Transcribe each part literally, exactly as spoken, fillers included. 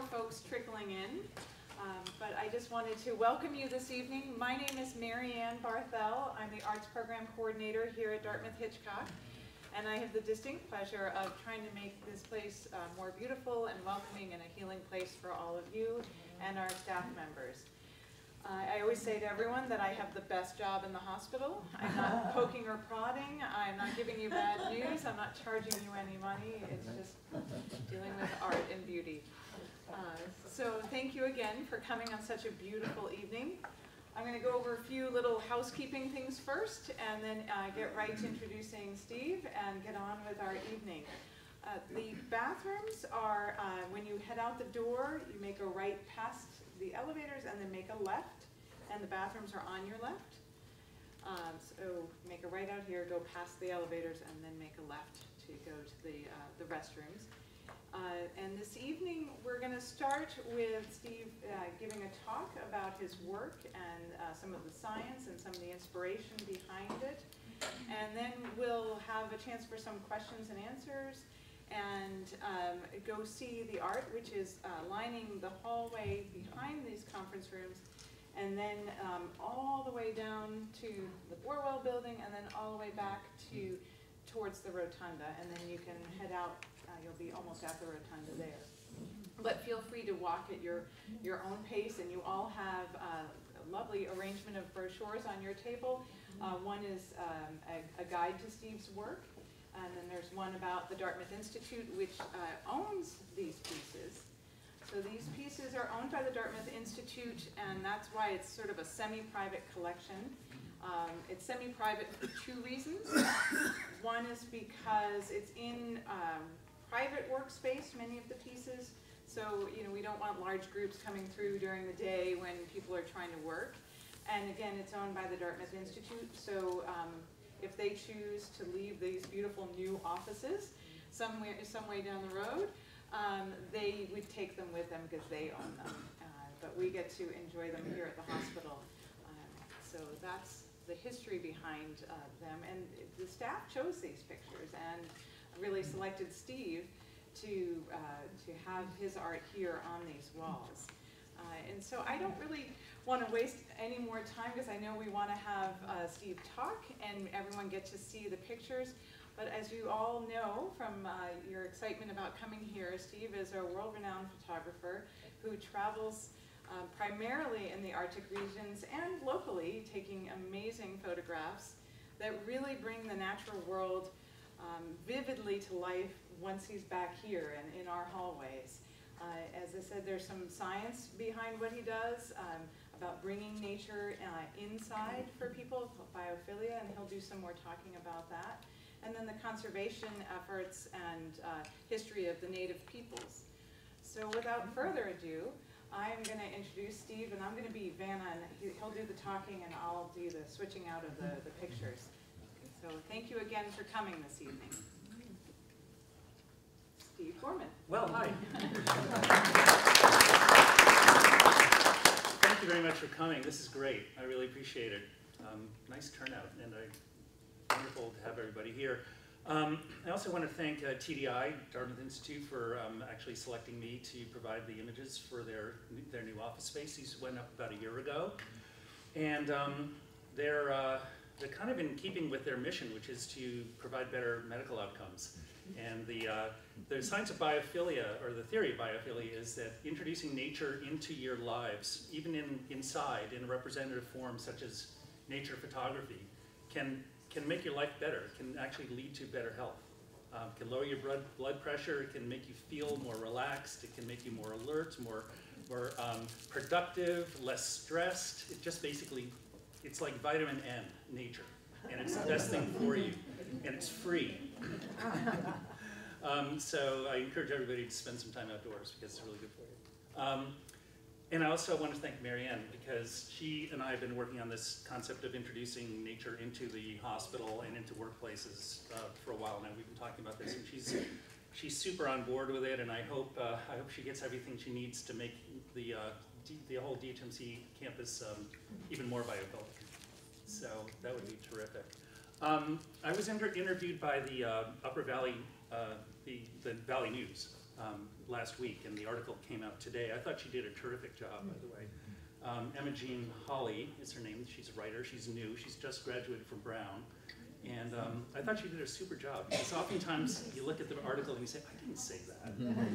folks trickling in, um, but I just wanted to welcome you this evening. My name is Mary Ann Barthel. I'm the Arts Program Coordinator here at Dartmouth Hitchcock, and I have the distinct pleasure of trying to make this place uh, more beautiful and welcoming and a healing place for all of you and our staff members. Uh, I always say to everyone that I have the best job in the hospital. I'm not poking or prodding. I'm not giving you bad news. I'm not charging you any money. It's just dealing with art and beauty. Uh, so thank you again for coming on such a beautiful evening. I'm going to go over a few little housekeeping things first, and then uh, get right to introducing Steve and get on with our evening. Uh, the bathrooms are, uh, when you head out the door, you make a right past the elevators and then make a left, and the bathrooms are on your left. Um, so make a right out here, go past the elevators, and then make a left to go to the, uh, the restrooms. Uh, and this evening we're going to start with Steve uh, giving a talk about his work and uh, some of the science and some of the inspiration behind it. And then we'll have a chance for some questions and answers, and um, go see the art, which is uh, lining the hallway behind these conference rooms, and then um, all the way down to the Borwell building, and then all the way back to towards the rotunda, and then you can head out. Uh, you'll be almost at the rotunda there. But feel free to walk at your your own pace, and you all have uh, a lovely arrangement of brochures on your table. Uh, one is um, a, a guide to Steve's work. And then there's one about the Dartmouth Institute, which uh, owns these pieces. So these pieces are owned by the Dartmouth Institute, and that's why it's sort of a semi-private collection. Um, it's semi-private for two reasons. One is because it's in um, private workspace, many of the pieces. So, you know, we don't want large groups coming through during the day when people are trying to work. And again, it's owned by the Dartmouth Institute. So. Um, If they choose to leave these beautiful new offices somewhere, some way down the road, um, they would take them with them because they own them. Uh, but we get to enjoy them here at the hospital. Um, so that's the history behind uh, them. And the staff chose these pictures and really selected Steve to, uh, to have his art here on these walls. Uh, and so I don't really want to waste any more time because I know we want to have uh, Steve talk and everyone get to see the pictures. But as you all know from uh, your excitement about coming here, Steve is a world-renowned photographer who travels uh, primarily in the Arctic regions and locally, taking amazing photographs that really bring the natural world um, vividly to life once he's back here and in our hallways. Uh, as I said, there's some science behind what he does um, about bringing nature uh, inside for people, biophilia, and he'll do some more talking about that. And then the conservation efforts and uh, history of the native peoples. So without further ado, I'm going to introduce Steve, and I'm going to be Vanna, and he, he'll do the talking, and I'll do the switching out of the, the pictures. So thank you again for coming this evening. Steve Gorman. Well, hi. Thank you very much for coming. This is great. I really appreciate it. Um, nice turnout, and I, wonderful to have everybody here. Um, I also want to thank uh, T D I, Dartmouth Institute, for um, actually selecting me to provide the images for their, their new office space. These went up about a year ago. And um, they're, uh, they're kind of in keeping with their mission, which is to provide better medical outcomes. And the, uh, the science of biophilia, or the theory of biophilia, is that introducing nature into your lives, even in, inside, in a representative form such as nature photography, can, can make your life better, can actually lead to better health. Um, can lower your blood, blood pressure, it can make you feel more relaxed, it can make you more alert, more, more um, productive, less stressed. It just basically, it's like vitamin N, nature, and it's the best thing for you, and it's free. um, so I encourage everybody to spend some time outdoors because it's really good for you. Um, and I also want to thank Mary Ann because she and I have been working on this concept of introducing nature into the hospital and into workplaces uh, for a while now. We've been talking about this, and she's she's super on board with it. And I hope uh, I hope she gets everything she needs to make the uh, D, the whole D H M C campus um, even more biophilic. So that would be terrific. Um, I was inter interviewed by the uh, Upper Valley, uh, the, the Valley News um, last week, and the article came out today. I thought she did a terrific job, by the way. Um, Emma Jean Hawley is her name. She's a writer. She's new. She's just graduated from Brown. And um, I thought she did a super job, because oftentimes you look at the article and you say, I didn't say that.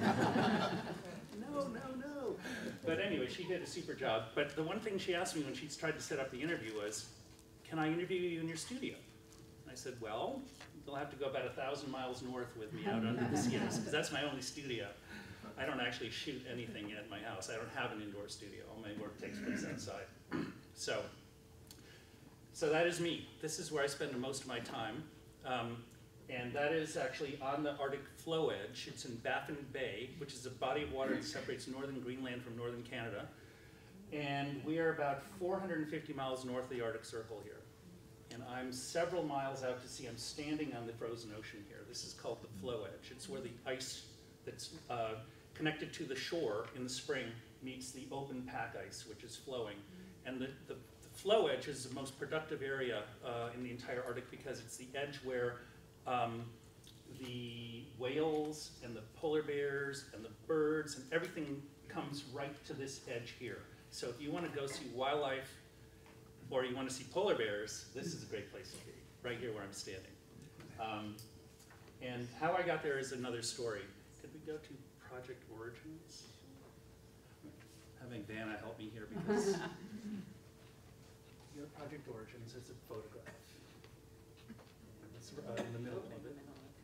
no, no, no. But anyway, she did a super job. But the one thing she asked me when she tried to set up the interview was, can I interview you in your studio? And I said, well, you'll have to go about a thousand miles north with me out under the Sierras, because that's my only studio. I don't actually shoot anything at my house. I don't have an indoor studio. All my work takes place outside. So, so that is me. This is where I spend most of my time. Um, and that is actually on the Arctic flow edge. It's in Baffin Bay, which is a body of water that separates northern Greenland from northern Canada. And we are about four hundred fifty miles north of the Arctic Circle here. And I'm several miles out to sea. I'm standing on the frozen ocean here. This is called the flow edge. It's where the ice that's uh, connected to the shore in the spring meets the open pack ice, which is flowing. And the, the, the flow edge is the most productive area uh, in the entire Arctic, because it's the edge where um, the whales and the polar bears and the birds and everything comes right to this edge here. So if you want to go see wildlife, or you want to see polar bears, this is a great place to be, right here where I'm standing. Um, and how I got there is another story. Could we go to Project Origins? Having Vanna help me here, because your Project Origins is a photograph. It's uh, in the middle of it.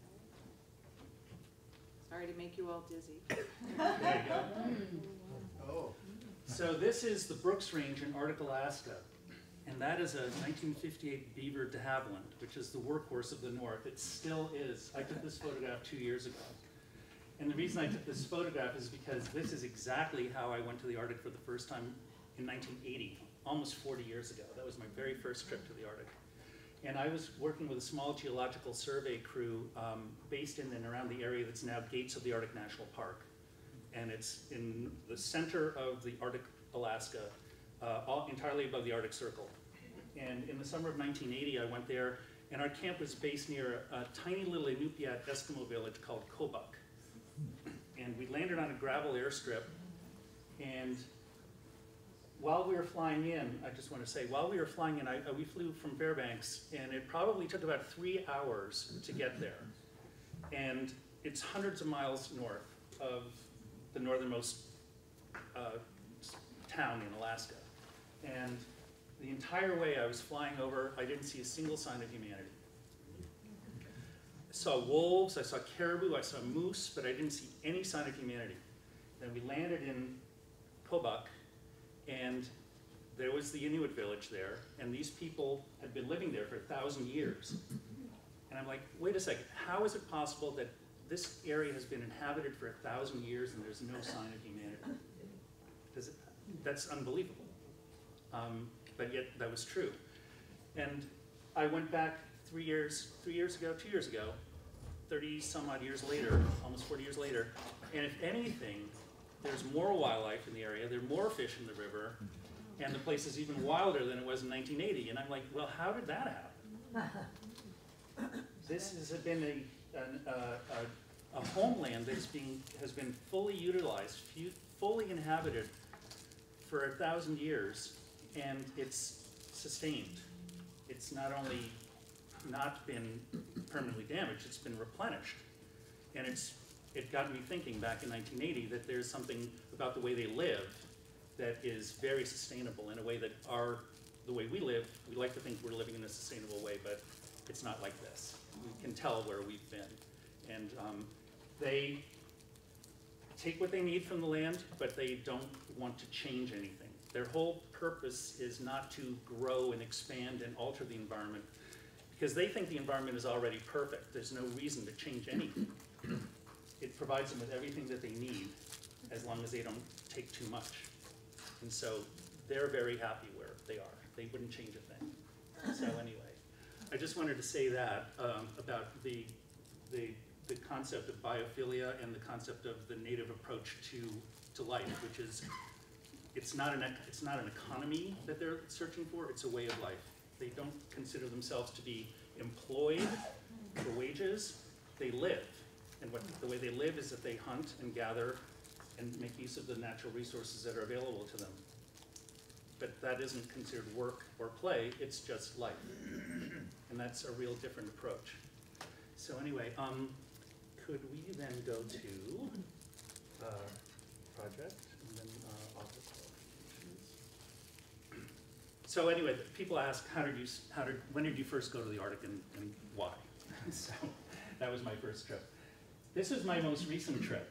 Sorry to make you all dizzy. There you go. Oh. So this is the Brooks Range in Arctic Alaska. And that is a nineteen fifty-eight beaver de Havilland, which is the workhorse of the North. It still is. I took this photograph two years ago. And the reason I took this photograph is because this is exactly how I went to the Arctic for the first time in nineteen eighty, almost forty years ago. That was my very first trip to the Arctic. And I was working with a small geological survey crew um, based in and around the area that's now Gates of the Arctic National Park. And it's in the center of the Arctic Alaska, uh, all entirely above the Arctic Circle. And in the summer of nineteen eighty, I went there, and our camp was based near a, a tiny little Inupiat Eskimo village called Kobuk. And we landed on a gravel airstrip, and while we were flying in, I just want to say, while we were flying in, I, uh, we flew from Fairbanks, and it probably took about three hours to get there. And it's hundreds of miles north of the northernmost uh, town in Alaska. And the entire way I was flying over, I didn't see a single sign of humanity. I saw wolves, I saw caribou, I saw moose, but I didn't see any sign of humanity. Then we landed in Kobuk, and there was the Inuit village there, and these people had been living there for a thousand years. And I'm like, wait a second, how is it possible that this area has been inhabited for a thousand years and there's no sign of humanity? Does it, that's unbelievable. Um, but yet that was true. And I went back three years, three years ago, two years ago, thirty some odd years later, almost forty years later, and if anything, there's more wildlife in the area, there are more fish in the river, and the place is even wilder than it was in nineteen eighty. And I'm like, well, how did that happen? This has been a, an, uh, a, a homeland that is being, has been fully utilized, fully inhabited for a thousand years, and it's sustained. It's not only not been permanently damaged, it's been replenished. And it's, it got me thinking back in nineteen eighty that there's something about the way they live that is very sustainable in a way that our, the way we live, we like to think we're living in a sustainable way, but it's not like this. We can tell where we've been. And um, they take what they need from the land, but they don't want to change anything. Their whole purpose is not to grow and expand and alter the environment, because they think the environment is already perfect. There's no reason to change anything. It provides them with everything that they need, as long as they don't take too much. And so they're very happy where they are. They wouldn't change a thing. So anyway, I just wanted to say that um, about the, the, the concept of biophilia and the concept of the native approach to, to life, which is, it's not, an, it's not an economy that they're searching for, it's a way of life. They don't consider themselves to be employed for wages, they live. And what, the way they live is that they hunt and gather and make use of the natural resources that are available to them. But that isn't considered work or play, it's just life. And that's a real different approach. So anyway, um, could we then go to uh, project and then uh, office qualifications? So anyway, people ask, how did you, how did, when did you first go to the Arctic and, and why? So that was my first trip. This is my most recent trip.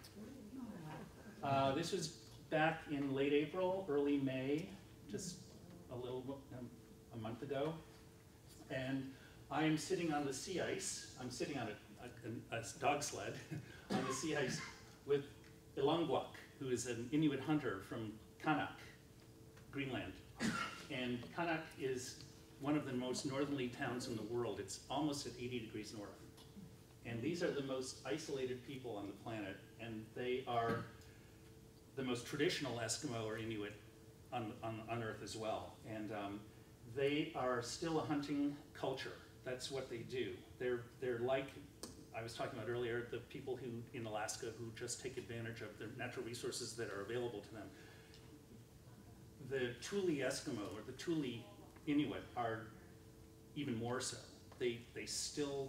Uh, this was back in late April, early May, just a little, um, a month ago. And I am sitting on the sea ice. I'm sitting on a, a, a dog sled on the sea ice with Ilonguaq, who is an Inuit hunter from Qaanaaq, Greenland. And Qaanaaq is one of the most northerly towns in the world. It's almost at eighty degrees north. And these are the most isolated people on the planet, and they are the most traditional Eskimo or Inuit on, on, on Earth as well. And um, they are still a hunting culture. That's what they do. They're, they're like, I was talking about earlier, the people who in Alaska who just take advantage of the natural resources that are available to them. The Thule Eskimo or the Thule Inuit are even more so. They, they still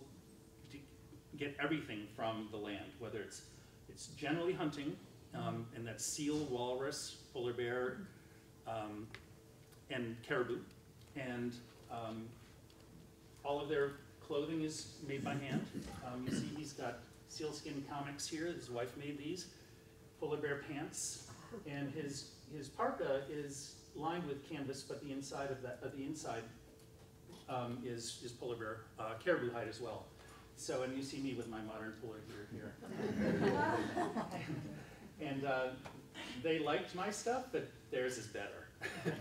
get everything from the land, whether it's, it's generally hunting, um, and that's seal, walrus, polar bear, um, and caribou. And um, all of their clothing is made by hand. Um, you see he's got sealskin comics here. His wife made these. Polar bear pants. And his, his parka is lined with canvas, but the inside of that, uh, the inside um, is, is polar bear, uh, caribou hide as well. So, and you see me with my modern polar bear here. And uh, they liked my stuff, but theirs is better.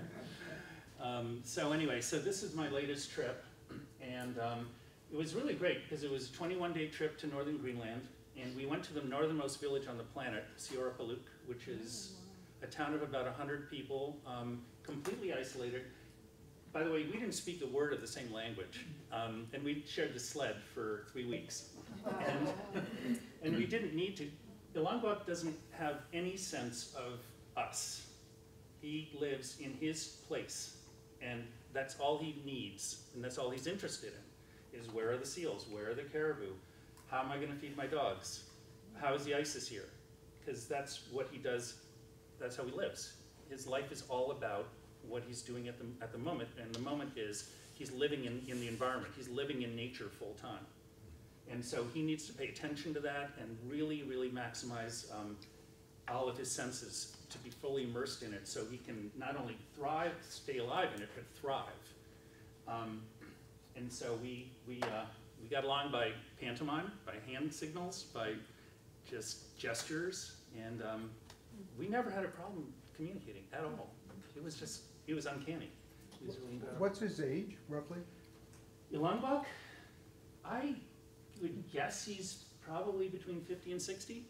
um, so anyway, so this is my latest trip. And um, it was really great because it was a twenty-one day trip to northern Greenland. And we went to the northernmost village on the planet, Siorapaluk, which is a town of about one hundred people, um, completely isolated. By the way, we didn't speak a word of the same language, um, and we shared the sled for three weeks. And, and we didn't need to. Ilonguaq doesn't have any sense of us. He lives in his place, and that's all he needs, and that's all he's interested in, is where are the seals, where are the caribou, how am I gonna feed my dogs, how is the ice this year? Because that's what he does, that's how he lives. His life is all about what he's doing at the, at the moment, and the moment is he's living in, in the environment, he's living in nature full time. And so he needs to pay attention to that and really, really maximize um, all of his senses to be fully immersed in it so he can not only thrive, stay alive in it, but thrive. Um, and so we, we, uh, we got along by pantomime, by hand signals, by just gestures, and um, we never had a problem communicating at all. It was just, it was uncanny. It was really incredible. What's his age, roughly? Ilonguaq, I would guess he's probably between fifty and sixty.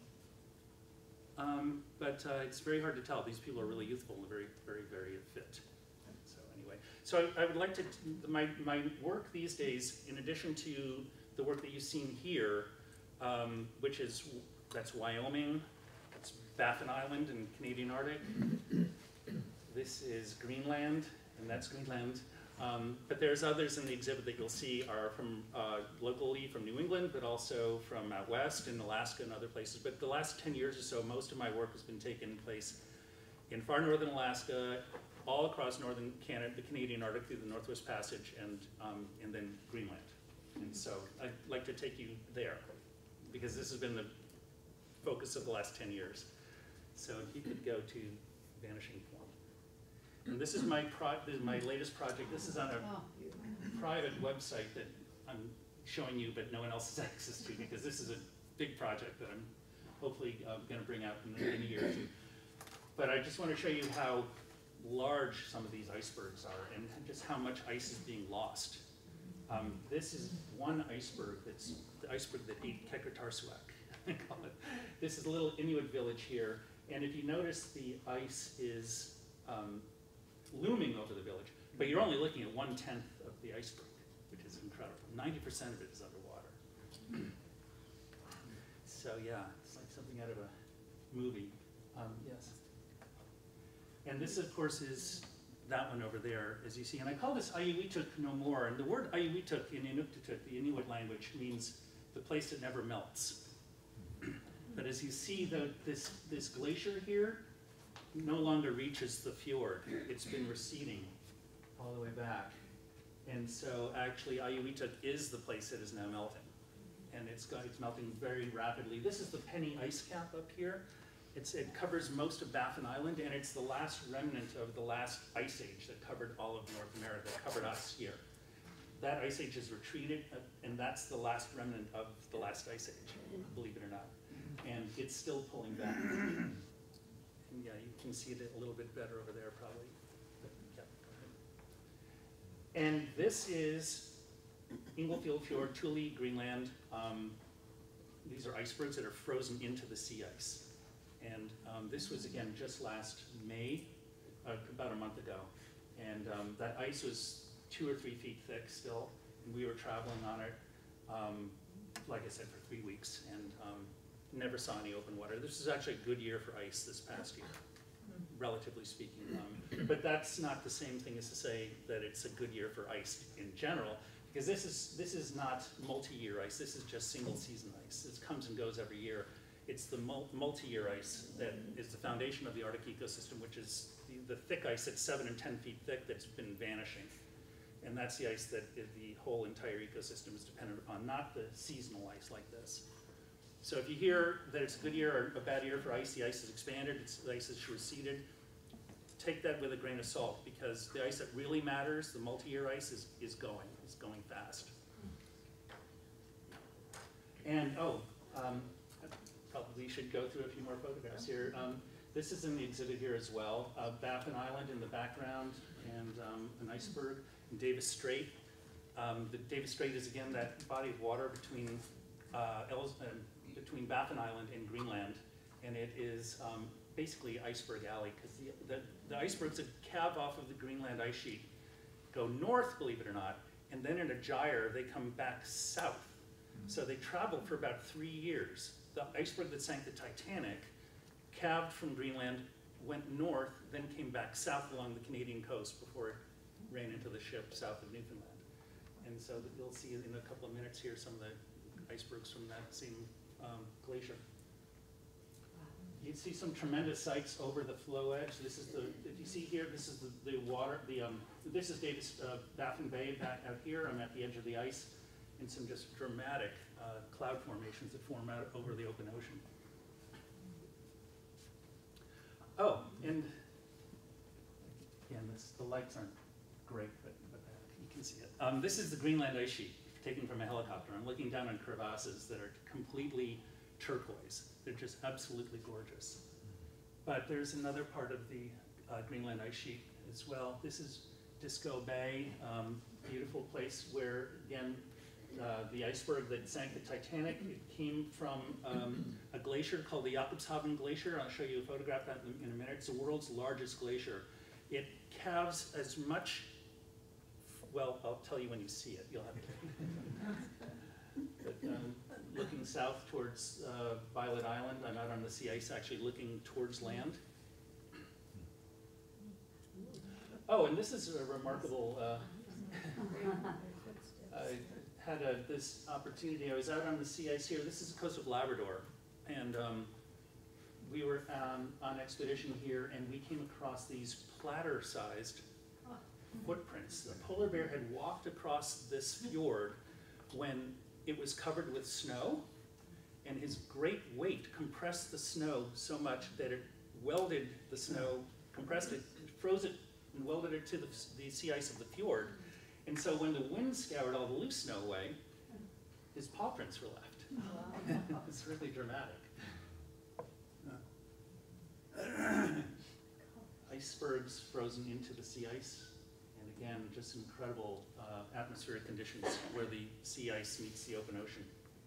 Um, but uh, it's very hard to tell. These people are really youthful and very, very, very fit. So anyway, so I, I would like to, my, my work these days, in addition to the work that you've seen here, um, which is, that's Wyoming, that's Baffin Island in Canadian Arctic. This is Greenland, and that's Greenland. Um, but there's others in the exhibit that you'll see are from uh, locally from New England, but also from out west in Alaska and other places. But the last ten years or so, most of my work has been taking place in far northern Alaska, all across northern Canada, the Canadian Arctic through the Northwest Passage, and, um, and then Greenland. And so I'd like to take you there, because this has been the focus of the last ten years. So if you could go to Vanishing Point. And this is my pro this is my latest project. This is on a private website that I'm showing you, but no one else has access to, because this is a big project that I'm hopefully uh, going to bring out in, in a year or two. But I just want to show you how large some of these icebergs are and just how much ice is being lost. Um, this is one iceberg that's the iceberg that ate Kekatarsuaq. I call it. This is a little Inuit village here, and if you notice, the ice is um, looming over the village, but you're only looking at one-tenth of the iceberg, which is incredible. ninety percent of it is underwater. So yeah, it's like something out of a movie. Um, yes. And this, of course, is that one over there, as you see. And I call this Ayuituk no more. And the word Ayuituk in Inuktitut, the Inuit language, means the place that never melts. But as you see, the, this, this glacier here no longer reaches the fjord. It's been receding all the way back. And so actually Ayuituk is the place that is now melting. And it's, got, it's melting very rapidly. This is the Penny ice cap up here. It's, it covers most of Baffin Island, and it's the last remnant of the last ice age that covered all of North America, that covered us here. That ice age has retreated, uh, and that's the last remnant of the last ice age, believe it or not. And it's still pulling back. And yeah, you can see it a little bit better over there, probably. But, yeah, go ahead. And this is Inglefield Fjord, Thule, Greenland. Um, these are icebergs that are frozen into the sea ice. And um, this was, again, just last May, uh, about a month ago. And um, that ice was two or three feet thick still, and we were traveling on it, um, like I said, for three weeks, and um, never saw any open water. This is actually a good year for ice this past year, relatively speaking. Um, but that's not the same thing as to say that it's a good year for ice in general, because this is, this is not multi-year ice, this is just single season ice. This comes and goes every year. It's the multi-year ice that is the foundation of the Arctic ecosystem, which is the, the thick ice that's seven and ten feet thick that's been vanishing. And that's the ice that the whole entire ecosystem is dependent upon, not the seasonal ice like this. So if you hear that it's a good year or a bad year for ice, the ice is expanded, it's, the ice is receded, take that with a grain of salt, because the ice that really matters, the multi-year ice, is, is going, is going fast. And, oh, um, probably should go through a few more photographs here. Um, this is in the exhibit here as well. Uh, Baffin Island in the background, and um, an iceberg, and Davis Strait. Um, the Davis Strait is again that body of water between uh, Els uh, between Baffin Island and Greenland, and it is um, basically Iceberg Alley, because the, the, the icebergs that calve off of the Greenland ice sheet go north, believe it or not, and then in a gyre they come back south. So they traveled for about three years. The iceberg that sank the Titanic calved from Greenland, went north, then came back south along the Canadian coast before it ran into the ship south of Newfoundland. And so you'll see in a couple of minutes here some of the icebergs from that same um, glacier. You see some tremendous sights over the flow edge. This is the, if you see here, this is the, the water, the, um, this is Davis, uh, Baffin Bay back out here. I'm at the edge of the ice, and some just dramatic uh, cloud formations that form out over the open ocean. Oh, and again, this, the lights aren't great, but, but uh, you can see it. Um, this is the Greenland ice sheet taken from a helicopter. I'm looking down on crevasses that are completely turquoise. They're just absolutely gorgeous. But there's another part of the uh, Greenland ice sheet as well. This is Disco Bay, um, beautiful place where, again, uh, the iceberg that sank the Titanic, it came from um, a glacier called the Jakobshavn Glacier. I'll show you a photograph of that in, in a minute. It's the world's largest glacier. It calves as much, well, I'll tell you when you see it. You'll have to. But, um, looking south towards uh, Violet Island, I'm out on the sea ice actually looking towards land. Oh, and this is a remarkable, uh, I had a, this opportunity. I was out on the sea ice here. This is the coast of Labrador, and um, we were um, on expedition here, and we came across these platter-sized footprints. The polar bear had walked across this fjord when it was covered with snow, and his great weight compressed the snow so much that it welded the snow, compressed it, froze it, and welded it to the, the sea ice of the fjord. And so when the wind scoured all the loose snow away, his paw prints were left. Wow. It's really dramatic. Uh, icebergs frozen into the sea ice. And again, just incredible uh, atmospheric conditions where the sea ice meets the open ocean.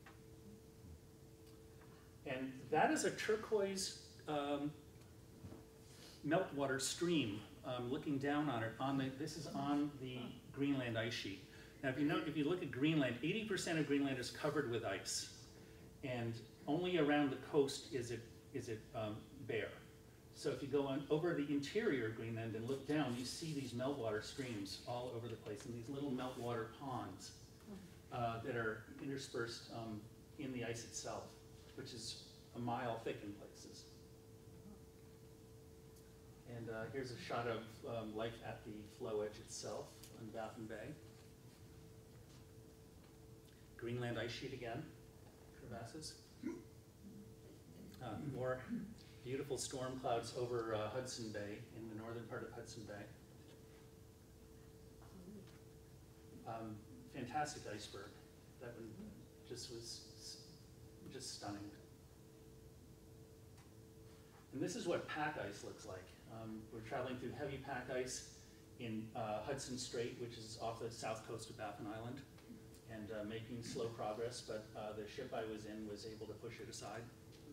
And that is a turquoise um, meltwater stream. Um, looking down on it, on the, this is on the Greenland ice sheet. Now, if you know, if you look at Greenland, eighty percent of Greenland is covered with ice, and only around the coast is it, is it um, bare. So if you go on over the interior of Greenland and look down, you see these meltwater streams all over the place, and these little meltwater ponds uh, that are interspersed um, in the ice itself, which is a mile thick in places. And uh, here's a shot of um, life at the flow edge itself on Baffin Bay. Greenland ice sheet again, crevasses. Uh, more beautiful storm clouds over uh, Hudson Bay, in the northern part of Hudson Bay. Um, fantastic iceberg. That one just was just stunning. And this is what pack ice looks like. Um, we're traveling through heavy pack ice in uh, Hudson Strait, which is off the south coast of Baffin Island, and uh, making slow progress, but uh, the ship I was in was able to push it aside.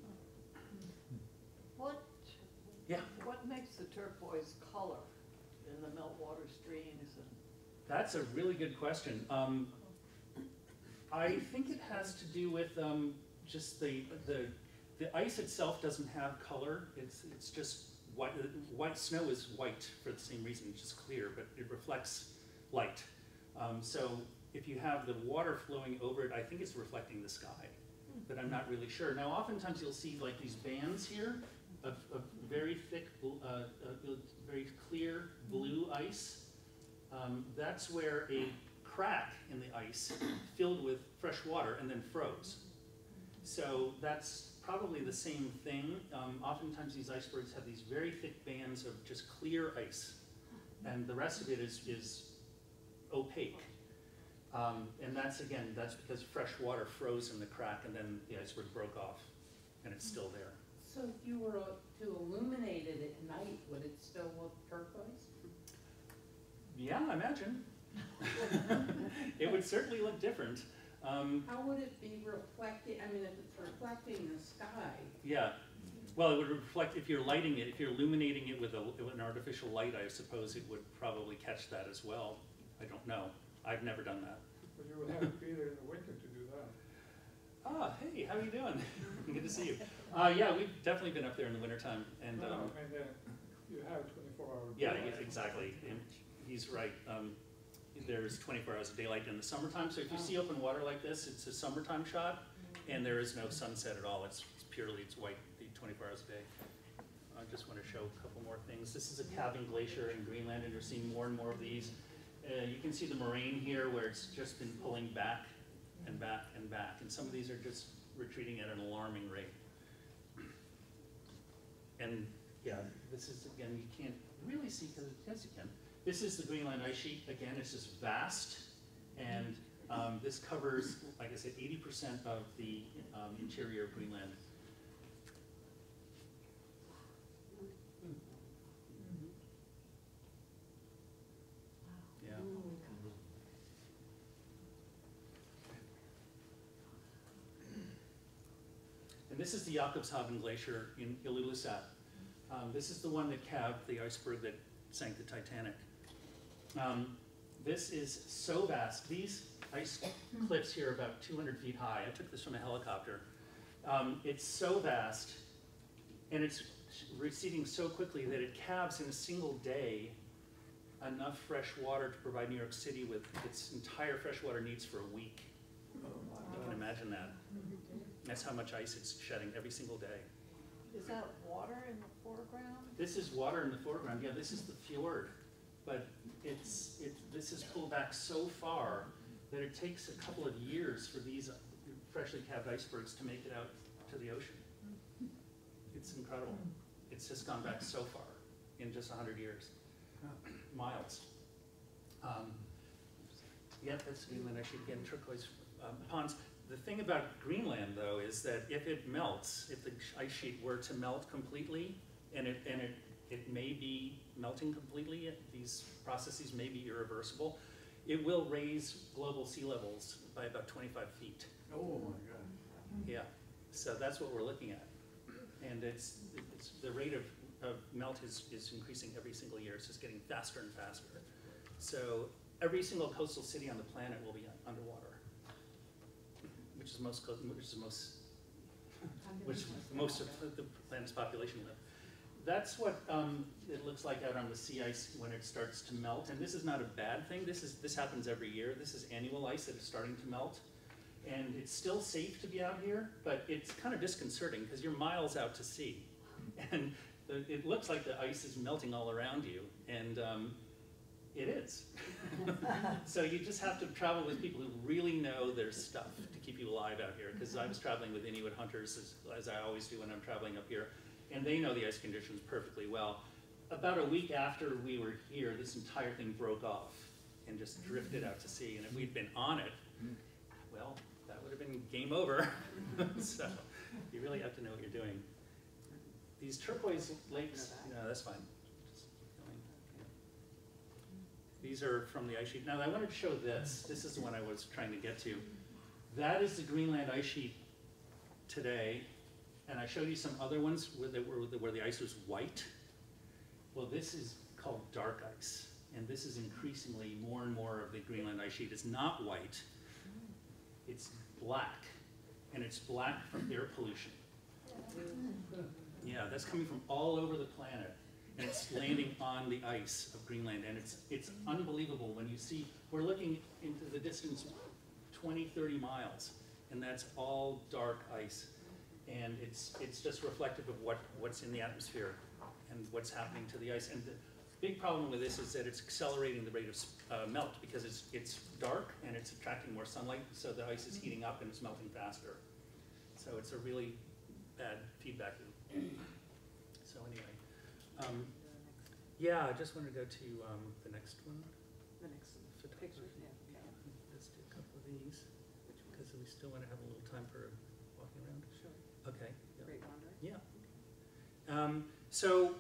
What, Yeah. what makes the turquoise color in the meltwater streams? And That's a really good question. Um, I think it has to do with um, just the, the, the ice itself doesn't have color. It's, it's just white, white snow is white for the same reason, it's just clear, but it reflects light. Um, so if you have the water flowing over it, I think it's reflecting the sky, but I'm not really sure. Now, oftentimes you'll see like these bands here of, of very thick, uh, uh, very clear blue ice. Um, that's where a crack in the ice filled with fresh water and then froze. So that's probably the same thing. Um, oftentimes these icebergs have these very thick bands of just clear ice, and the rest of it is, is opaque. Um, and that's, again, that's because fresh water froze in the crack and then the iceberg broke off, and it's still there. So if you were to illuminate it at night, would it still look turquoise? Yeah, I imagine. It would certainly look different. Um, How would it be reflecting, I mean, if it's reflecting the sky? yeah, well, it would reflect, if you're lighting it, if you're illuminating it with, a, with an artificial light, I suppose it would probably catch that as well. I don't know. I've never done that. But you would have to be there in the winter to do that. Ah, hey, how are you doing? Good to see you. Uh, yeah, we've definitely been up there in the wintertime, and No, no, um, and then you have twenty-four hour. yeah, daylight. yeah, exactly. And he's right. Um, there's twenty-four hours of daylight in the summertime. So if you see open water like this, it's a summertime shot, and there is no sunset at all. It's, it's purely it's white, the twenty-four hours a day. I just want to show a couple more things. This is a calving glacier in Greenland, and you're seeing more and more of these. Uh, you can see the moraine here, where it's just been pulling back and back and back, and some of these are just retreating at an alarming rate. And yeah, this is, again, you can't really see, because yes, you can. This is the Greenland ice sheet. Again, it's just vast, and um, this covers, like I said, eighty percent of the um, interior of Greenland. Yeah. And this is the Jakobshavn Glacier in Ilulissat. Um, this is the one that calved the iceberg that sank the Titanic. Um, this is so vast. These ice cliffs here are about two hundred feet high. I took this from a helicopter. Um, it's so vast, and it's receding so quickly that it calves in a single day enough fresh water to provide New York City with its entire freshwater needs for a week. You can imagine that. That's how much ice it's shedding every single day. is that water in the foreground? This is water in the foreground. Yeah, this is the fjord, but it's it. This is pulled back so far that it takes a couple of years for these freshly calved icebergs to make it out to the ocean. It's incredible. It's just gone back so far in just a hundred years, miles. Um, yeah, that's Greenland. Actually, again, turquoise um, ponds. The thing about Greenland, though, is that if it melts, if the ice sheet were to melt completely, and it and it it may be melting completely, these processes may be irreversible, it will raise global sea levels by about twenty-five feet. Oh, my God. Yeah, so that's what we're looking at. And it's, it's the rate of, of melt is, is increasing every single year. It's just getting faster and faster. So every single coastal city on the planet will be underwater, which is most, which is most which most of the planet's population live. That's what um, it looks like out on the sea ice when it starts to melt. And this is not a bad thing. This is this happens every year. This is annual ice that is starting to melt. And it's still safe to be out here, but it's kind of disconcerting because you're miles out to sea. And the, it looks like the ice is melting all around you. And um, it is. So you just have to travel with people who really know their stuff to keep you alive out here. Because I was traveling with Inuit hunters, as, as I always do when I'm traveling up here. And they know the ice conditions perfectly well. About a week after we were here, this entire thing broke off and just drifted out to sea. And if we'd been on it, well, that would have been game over. So you really have to know what you're doing. These turquoise lakes, no, that's fine. Just going, yeah. These are from the ice sheet. Now I wanted to show this. This is the one I was trying to get to. That is the Greenland ice sheet today. And I showed you some other ones where the, where, the, where the ice was white. Well, this is called dark ice. And this is increasingly more and more of the Greenland ice sheet is not white. It's black. And it's black from air pollution. Yeah, that's coming from all over the planet. And it's landing on the ice of Greenland. And it's, it's unbelievable when you see, we're looking into the distance twenty, thirty miles. And that's all dark ice. And it's, it's just reflective of what, what's in the atmosphere and what's happening to the ice. And the big problem with this is that it's accelerating the rate of uh, melt because it's, it's dark and it's attracting more sunlight, so the ice is heating up and it's melting faster. So it's a really bad feedback loop. So anyway, um, yeah, I just want to go to um, the next one. The next picture, yeah. Yeah, let's do a couple of these because we still want to have a little time for walking around. Sure. Okay. Yeah. Great wandering. Yeah. Um, so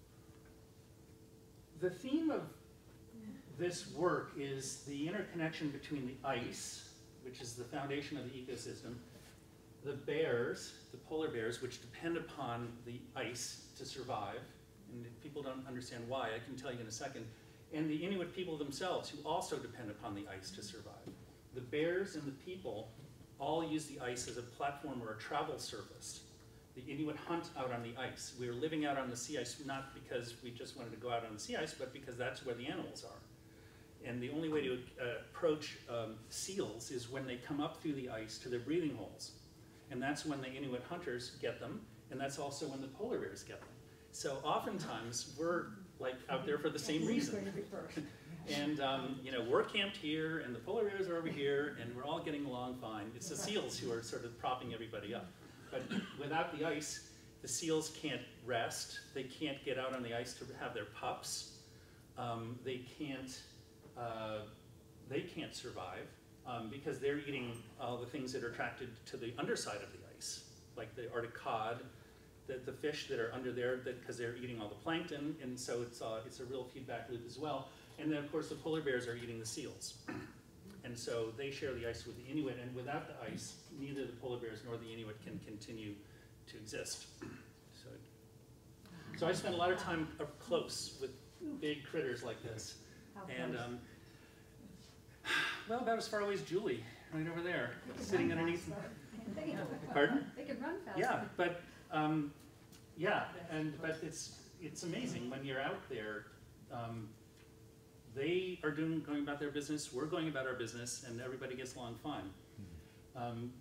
the theme of this work is the interconnection between the ice, which is the foundation of the ecosystem, the bears, the polar bears, which depend upon the ice to survive, and if people don't understand why, I can tell you in a second, and the Inuit people themselves, who also depend upon the ice to survive. The bears and the people all use the ice as a platform or a travel surface. The Inuit hunt out on the ice. We're living out on the sea ice not because we just wanted to go out on the sea ice, but because that's where the animals are. And the only way to uh, approach um, seals is when they come up through the ice to their breathing holes. And that's when the Inuit hunters get them, and that's also when the polar bears get them. So oftentimes, we're like out there for the same reason. And um, you know, we're camped here, and the polar bears are over here, and we're all getting along fine. It's the seals who are sort of propping everybody up. But without the ice, the seals can't rest. They can't get out on the ice to have their pups. Um, they can't. Uh, they can't survive um, because they're eating all the things that are attracted to the underside of the ice, like the Arctic cod, the, the fish that are under there, because they're eating all the plankton, and so it's uh, it's a real feedback loop as well. And then, of course, the polar bears are eating the seals. And so they share the ice with the Inuit, and without the ice, neither the polar bears nor the Inuit can continue to exist. So, so I spent a lot of time up close with big critters like this. And, um, well, about as far away as Julie, right over there, sitting underneath. Pardon? They could run fast. Yeah, but, um, yeah, and, but it's, it's amazing when you're out there. Um, They are doing, going about their business, we're going about our business, and everybody gets along fine. Um,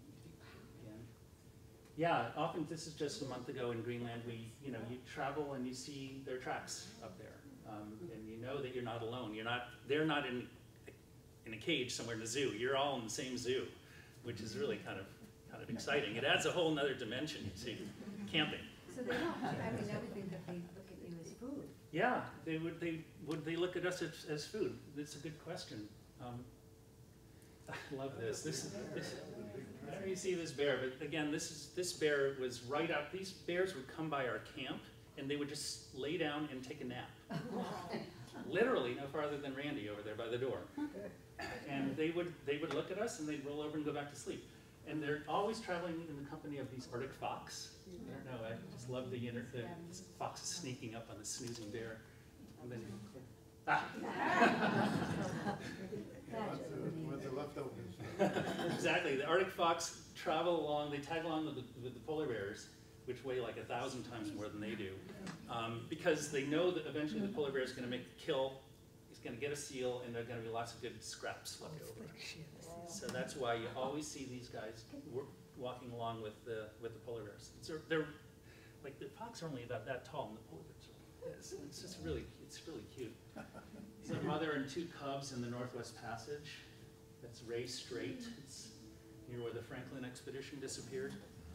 yeah, often this is just a month ago in Greenland, we, you know, you travel and you see their tracks up there. Um, and you know that you're not alone. You're not, they're not in, in a cage somewhere in the zoo. You're all in the same zoo, which is really kind of, kind of exciting. It adds a whole nother dimension to camping. So they don't, I mean, I would think that they look at you as food. Yeah, they would. They would. They look at us as, as food. That's a good question. Um, I love this. This, this. I don't know if you see this bear, but again, this is this bear was right out. These bears would come by our camp, and they would just lay down and take a nap. Literally, no farther than Randy over there by the door. And they would they would look at us, and they'd roll over and go back to sleep. And they're always traveling in the company of these Arctic fox. I don't know, I just love the, inner, the fox sneaking up on the snoozing bear. And then, With the leftovers. Exactly. The Arctic fox travel along, they tag along with the, with the polar bears, which weigh like a thousand times more than they do, um, because they know that eventually the polar bear is going to make the kill, he's going to get a seal, and there are going to be lots of good scraps left over. So that's why you always see these guys walking along with the with the polar bears. It's, they're like the fox are only about that tall, and the polar bears are like this. It's just really, it's really cute. It's a mother and two cubs in the Northwest Passage. That's Ray Strait. It's near where the Franklin expedition disappeared.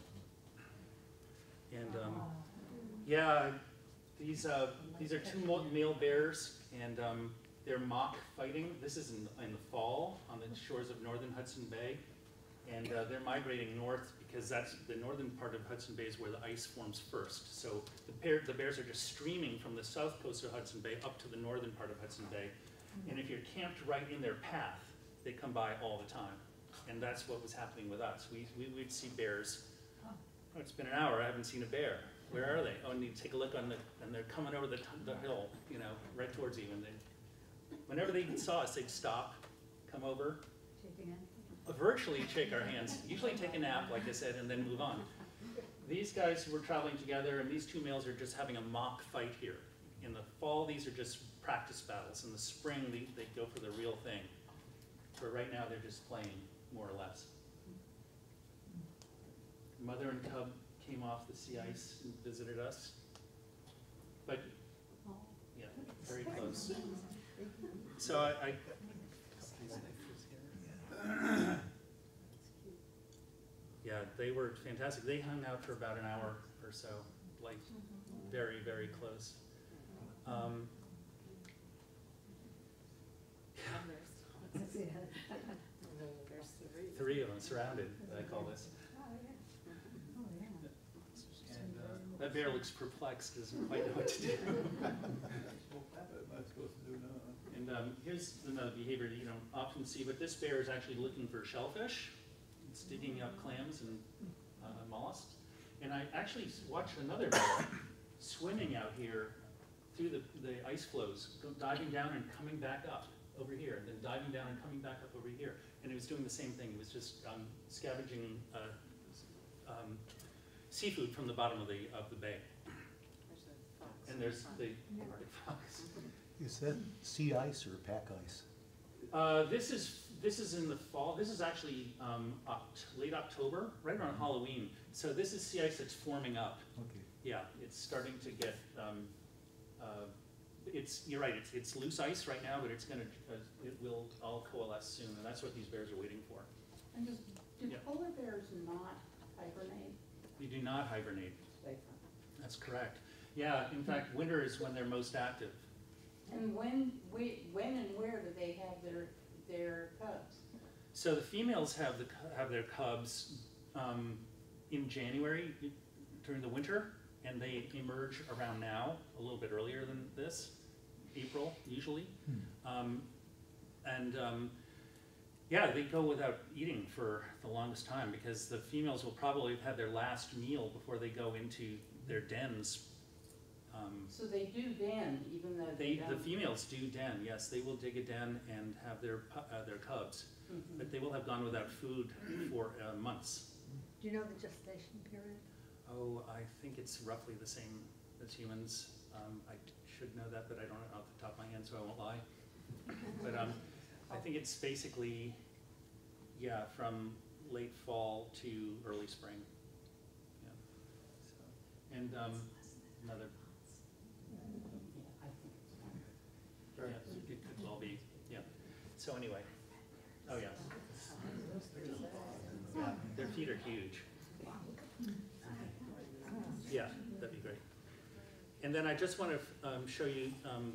And um, yeah, these uh, these are two male bears, and um, they're mock fighting. This is in, in the fall on the shores of northern Hudson Bay, and uh, they're migrating north because that's the northern part of Hudson Bay is where the ice forms first. So the, bear, the bears are just streaming from the south coast of Hudson Bay up to the northern part of Hudson Bay, and if you're camped right in their path, they come by all the time, and that's what was happening with us. We we would see bears. Oh, it's been an hour, I haven't seen a bear. Where are they? Oh, and you take a look on the, and they're coming over the, the hill, you know, right towards you. And they, whenever they saw us, they'd stop, come over, virtually shake our hands, usually take a nap, like I said, and then move on. These guys were traveling together, and these two males are just having a mock fight here. In the fall, these are just practice battles. In the spring, they, they go for the real thing. But right now, they're just playing, more or less. Mother and cub came off the sea ice and visited us. But, yeah, very close. So I, I yeah, they were fantastic. They hung out for about an hour or so, like very, very close. Um, three of them surrounded, I call this. And uh, that bear looks perplexed, doesn't quite know what to do. What am I supposed to do now? And um, here's another behavior that you don't often see, but this bear is actually looking for shellfish. It's digging up clams and uh, mollusks. And I actually watched another bear swimming out here through the, the ice flows, go, diving down and coming back up over here, and then diving down and coming back up over here. And it was doing the same thing. It was just um, scavenging uh, um, seafood from the bottom of the of the bay. And there's the Arctic fox. Is that sea ice or pack ice? Uh, this is this is in the fall. This is actually um, oct late October, right around Halloween. So this is sea ice that's forming up. Okay. Yeah, it's starting to get. Um, uh, it's you're right. It's it's loose ice right now, but it's gonna uh, it will all coalesce soon, and that's what these bears are waiting for. And does, do Yeah. polar bears not hibernate? They do not hibernate. They- That's correct. Yeah, in fact, winter is when they're most active. And when, we, when and where do they have their, their cubs? So the females have the cu- have their cubs um, in January during the winter, and they emerge around now, a little bit earlier than this, April usually. Um, and um, yeah, they go without eating for the longest time because the females will probably have had their last meal before they go into their dens. Um, So they do den, even though they they, the don't? females do den, yes, they will dig a den and have their, pu- uh, their cubs. Mhm. But they will have gone without food for uh, months. Do you know the gestation period? Oh, I think it's roughly the same as humans. Um, I should know that, but I don't know off the top of my head, so I won't lie. But um, I think it's basically, yeah, from late fall to early spring. Yeah. So, and um, another, Yeah, I think it's fine. yeah, it could all be, yeah. So anyway, oh yeah. Yeah, their feet are huge. Yeah, that'd be great. And then I just want to um, show you um,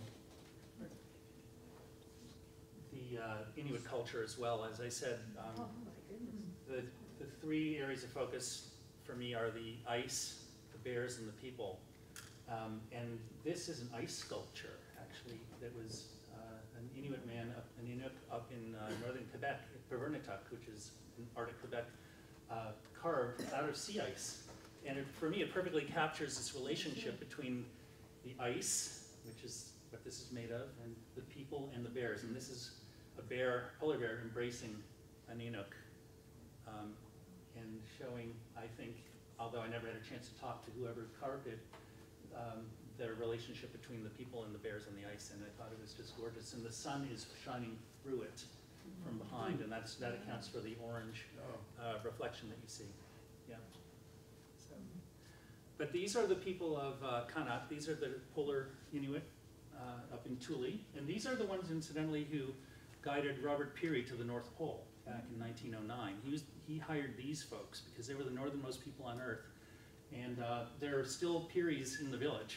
the uh, Inuit culture as well. As I said, um, the, the three areas of focus for me are the ice, the bears, and the people. Um, and this is an ice sculpture, actually, that was uh, an Inuit man, up, an Inuit up in uh, northern Quebec, Pevernatuck, which is in Arctic Quebec, uh, carved out of sea ice. And it, for me, it perfectly captures this relationship between the ice, which is what this is made of, and the people and the bears. And this is a bear, polar bear, embracing an Inuk, um, and showing, I think, although I never had a chance to talk to whoever carved it, um, the relationship between the people and the bears on the ice, and I thought it was just gorgeous. And the sun is shining through it from behind, and that's, that accounts for the orange uh, reflection that you see. Yeah. So, but these are the people of uh, Kanak. These are the polar Inuit uh, up in Thule, and these are the ones, incidentally, who guided Robert Peary to the North Pole back in nineteen oh nine. He was he hired these folks because they were the northernmost people on Earth, and uh, there are still Pearys in the village.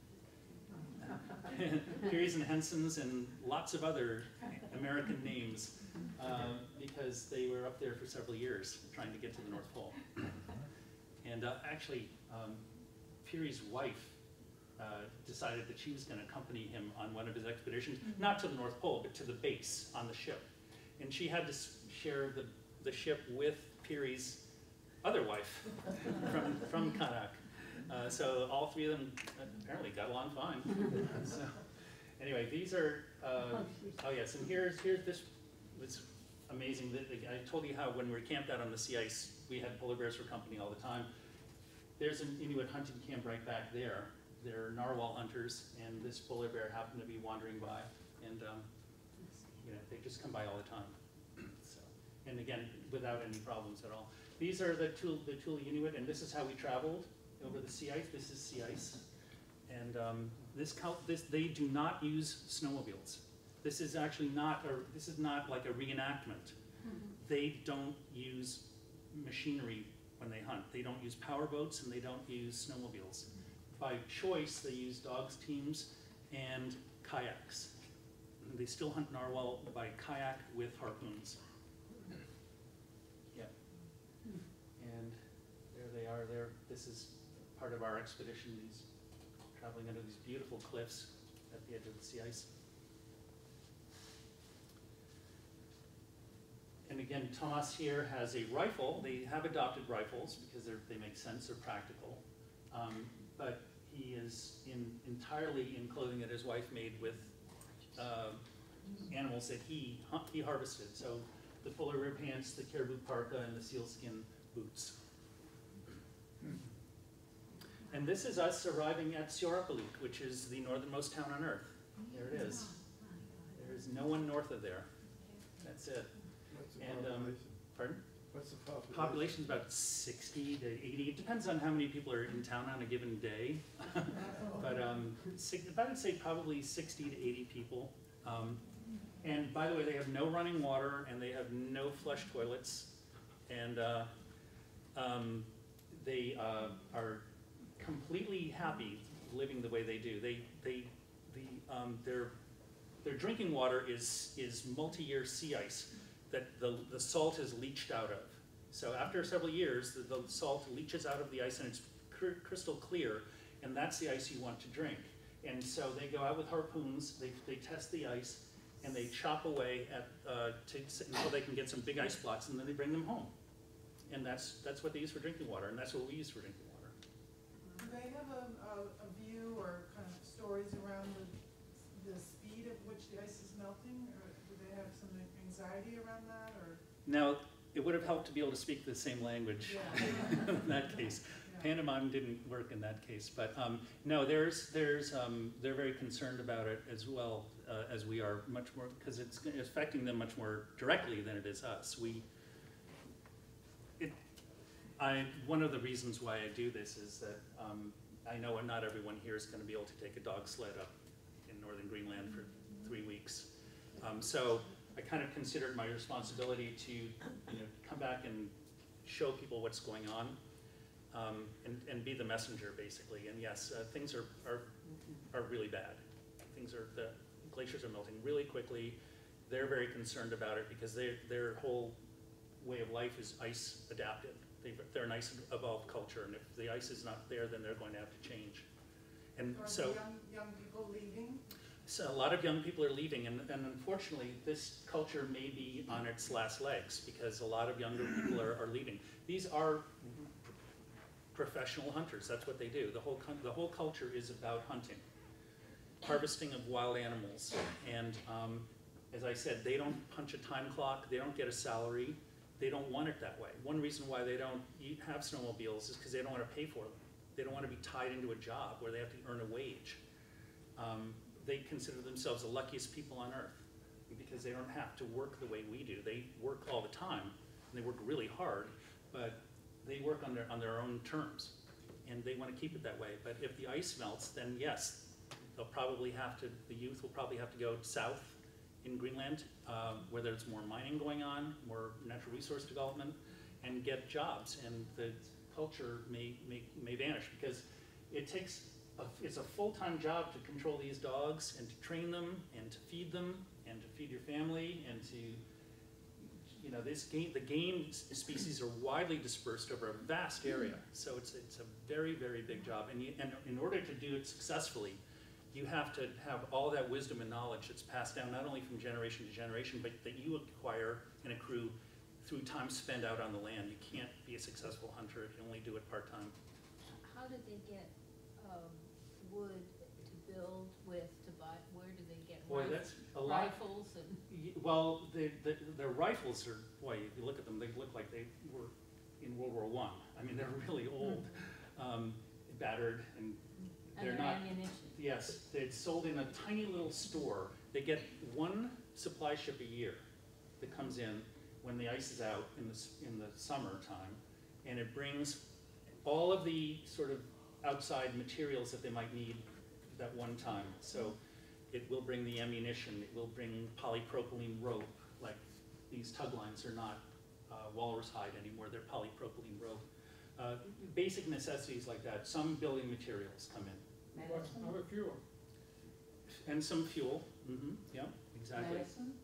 Pearys and Hensons and lots of other American names uh, because they were up there for several years trying to get to the North Pole. And uh, actually, um, Peary's wife uh, decided that she was going to accompany him on one of his expeditions, not to the North Pole, but to the base on the ship. And she had to share the, the ship with Peary's other wife from, from Kanak. Uh, so all three of them apparently got along fine. So anyway, these are, uh, oh yes, and here's, here's this was amazing. I told you how when we were camped out on the sea ice, we had polar bears for company all the time. There's an Inuit hunting camp right back there. They're narwhal hunters, and this polar bear happened to be wandering by, and um, you know, they just come by all the time. So, and again, without any problems at all. These are the Thule, the Thule Inuit, and this is how we traveled over the sea ice. This is sea ice, and um, this, this they do not use snowmobiles. This is actually not a, this is not like a reenactment. Mm-hmm. They don't use machinery when they hunt. They don't use power boats, and they don't use snowmobiles. By choice, they use dogs teams and kayaks. And they still hunt narwhal by kayak with harpoons. Yeah. And there they are there. This is part of our expedition, these traveling under these beautiful cliffs at the edge of the sea ice. And again, Tomas here has a rifle. They have adopted rifles because they make sense, they're practical. Um, but he is in, entirely in clothing that his wife made with uh, animals that he, he harvested. So the polar bear pants, the caribou parka, and the sealskin boots. And this is us arriving at Siorapaluk, which is the northernmost town on Earth. There it is. There is no one north of there. That's it. What's the And, um, population? Pardon? What's the population? Population's about sixty to eighty. It depends on how many people are in town on a given day. But um, I would say probably sixty to eighty people. Um, and by the way, they have no running water, and they have no flush toilets. And uh, um, they uh, are completely happy living the way they do. They, they, the, um, their, their drinking water is, is multi-year sea ice that the, the salt is leached out of. So after several years, the, the salt leaches out of the ice and it's cr crystal clear, and that's the ice you want to drink. And so they go out with harpoons, they, they test the ice, and they chop away at, uh, to, until they can get some big ice blocks, and then they bring them home. And that's, that's what they use for drinking water, and that's what we use for drinking water. Do they have a, a, a view or kind of stories around the, the speed at which the ice is melting, or do they have some anxiety around that, or? Now, it would have helped to be able to speak the same language Yeah. in that case. Yeah. Pantomime didn't work in that case, but um, no, there's, there's, um, they're very concerned about it as well uh, as we are, much more, because it's affecting them much more directly than it is us. We, it, I, one of the reasons why I do this is that um, I know not everyone here is going to be able to take a dog sled up in northern Greenland for three weeks. Um, so I kind of consider it my responsibility to, you know, come back and show people what's going on, um, and, and be the messenger, basically. And yes, uh, things are, are, are really bad. Things are, the glaciers are melting really quickly. They're very concerned about it because they, their whole way of life is ice adaptive. They've, they're an ice evolved culture, and if the ice is not there, then they're going to have to change. And Are so, the young, young people leaving? so a lot of young people are leaving, and, and unfortunately, this culture may be on its last legs because a lot of younger people are, are leaving. These are professional hunters. That's what they do. The whole the whole culture is about hunting, harvesting of wild animals. And um, as I said, they don't punch a time clock, they don't get a salary, they don't want it that way. One reason why they don't eat, have snowmobiles is because they don't want to pay for them. They don't want to be tied into a job where they have to earn a wage. Um, they consider themselves the luckiest people on earth because they don't have to work the way we do. They work all the time, and they work really hard, but they work on their, on their own terms, and they want to keep it that way. But if the ice melts, then yes, they'll probably have to, the youth will probably have to go south in Greenland, um, where there's more mining going on, more natural resource development, and get jobs, and the culture may, may, may vanish, because it takes, a, it's a full-time job to control these dogs, and to train them, and to feed them, and to feed your family, and to, you know, this game, the game species are widely dispersed over a vast area, so it's, it's a very, very big job, and, you, and in order to do it successfully, you have to have all that wisdom and knowledge that's passed down not only from generation to generation, but that you acquire and accrue through time spent out on the land. You can't be a successful hunter if you only do it part-time. How did they get, um, wood to build with, to buy, where do they get Boy, rif- that's a lot. rifles and? Y- Well, the, the, their rifles are, boy, if you look at them, they look like they were in World War One. I mean, they're really old, um, battered, and And they're their not. ammunition? Yes, it's sold in a tiny little store. They get one supply ship a year that comes in when the ice is out in the, s- in the summertime, and it brings all of the sort of outside materials that they might need that one time. So it will bring the ammunition, it will bring polypropylene rope, like these tug lines are not uh, walrus hide anymore, they're polypropylene rope. Uh, basic necessities like that. Some building materials come in. What's Medicine? another fuel? And some fuel, mm-hmm, yeah, exactly. Medicine?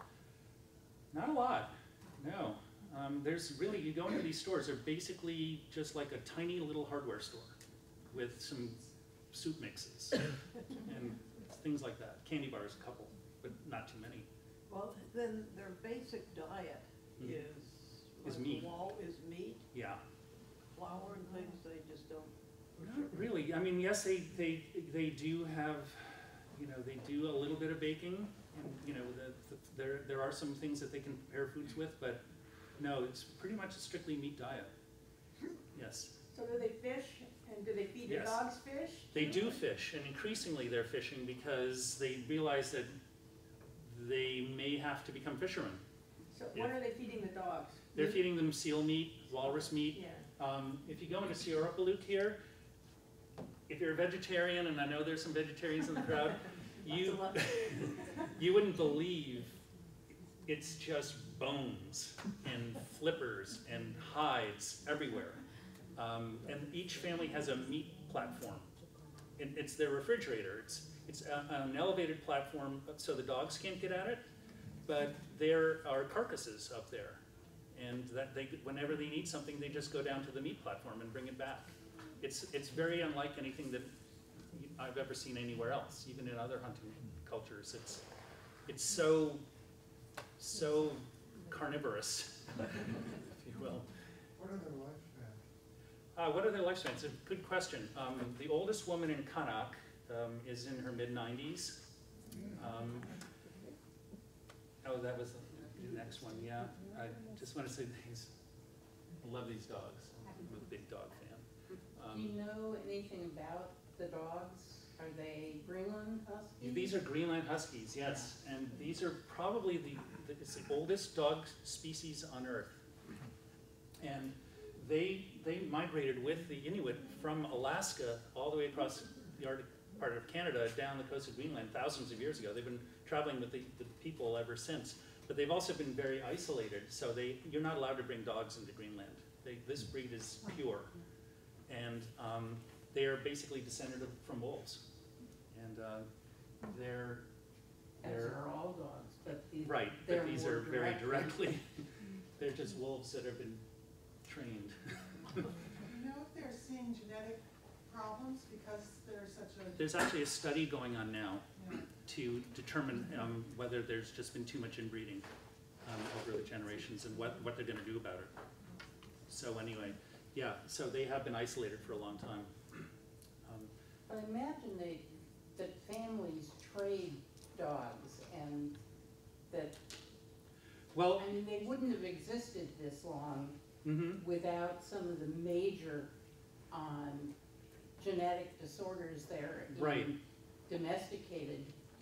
Not a lot, no. Um, there's really, you go into these stores, they're basically just like a tiny little hardware store with some soup mixes and things like that. Candy bars, a couple, but not too many. Well, then their basic diet Mhm. is. Is like meat. Wall is meat, Yeah. flour and things, they just don't. Not really, I mean, yes, they, they, they do have, you know, they do a little bit of baking, and, you know, the, the, there, there are some things that they can prepare foods with, but no, it's pretty much a strictly meat diet. Yes. So do they fish, and do they feed the Yes. dogs fish? They too? do fish, and increasingly they're fishing because they realize that they may have to become fishermen. So what Yeah. are they feeding the dogs? They're Meat? feeding them seal meat, walrus meat. Yeah. Um, if you go into Sierra Paluk here, if you're a vegetarian, and I know there's some vegetarians in the crowd, Lots you, of love. you wouldn't believe it's just bones and flippers and hides everywhere. Um, and each family has a meat platform. And it's their refrigerator. It's, it's a, an elevated platform so the dogs can't get at it, but there are carcasses up there. And that they, whenever they need something, they just go down to the meat platform and bring it back. It's, it's very unlike anything that I've ever seen anywhere else, even in other hunting cultures. It's, it's so, so carnivorous, if you will. What are their lifespans? Uh, what are their lifespans? A good question. Um, the oldest woman in Kanak um, is in her mid nineties. Um, oh, that was the, the next one, yeah. I just want to say these, I love these dogs. I'm a big dog fan. Do you Um, know anything about the dogs? Are they Greenland Huskies? these are Greenland Huskies, yes, and these are probably the, the, it's the oldest dog species on Earth. And they, they migrated with the Inuit from Alaska all the way across the Arctic part of Canada down the coast of Greenland thousands of years ago. They've been traveling with the, the people ever since. But they've also been very isolated, so they, you're not allowed to bring dogs into Greenland. They, this breed is pure. And um, they are basically descended of- from wolves. And uh, they're, As they're, are all dogs, but these, right, they're but these more are very directly- directly, they're just wolves that have been trained. Do you know if they're seeing genetic problems because they're such a, There's actually a study going on now you know, to determine um, whether there's just been too much inbreeding um, over the generations and what, what they're gonna do about it. So anyway, yeah, so they have been isolated for a long time. Um, I imagine they, that family Well, I mean, they wouldn't have existed this long mhm. without some of the major, um, genetic disorders there Right. in domesticated.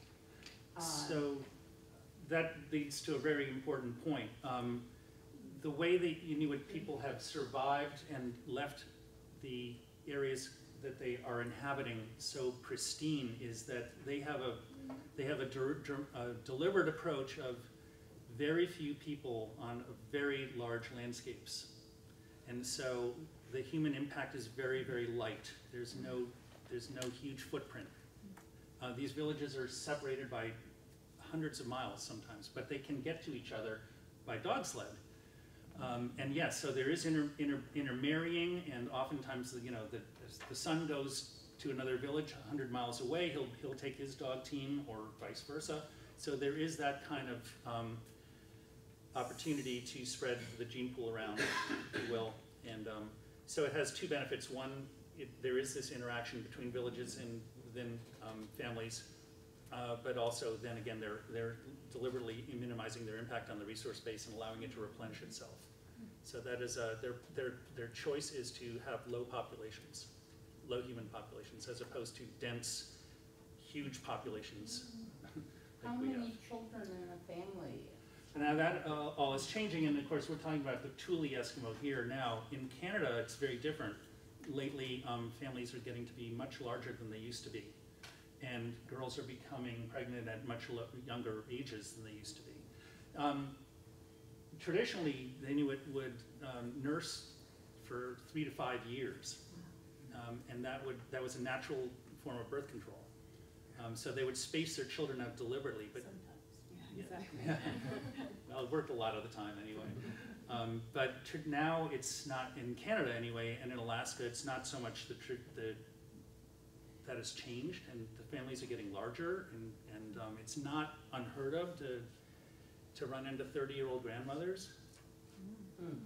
uh, So that leads to a very important point. Um, the way the Inuit people have survived and left the areas that they are inhabiting so pristine is that they have a they have a, der, der, a deliberate approach of very few people on very large landscapes, and so the human impact is very very light. There's no there's no huge footprint. Uh, these villages are separated by hundreds of miles sometimes, but they can get to each other by dog sled. Um, and yes, so there is inter, inter, intermarrying, and oftentimes, you know, the, the son goes to another village one hundred miles away, he'll, he'll take his dog team, or vice versa. So there is that kind of um, opportunity to spread the gene pool around, if you will. And um, so it has two benefits. One, it, there is this interaction between villages and within um, families, uh, but also then again, they're, they're deliberately minimizing their impact on the resource base and allowing it to replenish itself. So that is, uh, their, their, their choice is to have low populations, low human populations, as opposed to dense, huge populations. How like we have. many children in a family? Now that uh, all is changing, and of course we're talking about the Thule Eskimo here now. In Canada, it's very different. Lately, um, families are getting to be much larger than they used to be, and girls are becoming pregnant at much younger ages than they used to be. Um, traditionally, the Inuit would um, nurse for three to five years, um, and that would that was a natural form of birth control. Um, so they would space their children out deliberately, but Yeah, exactly. yeah. Well, it worked a lot of the time anyway. Um, but tr now it's not, in Canada anyway, and in Alaska, it's not so much the, tr the that has changed, and the families are getting larger, and, and um, it's not unheard of to, to run into thirty-year-old grandmothers. Hmm.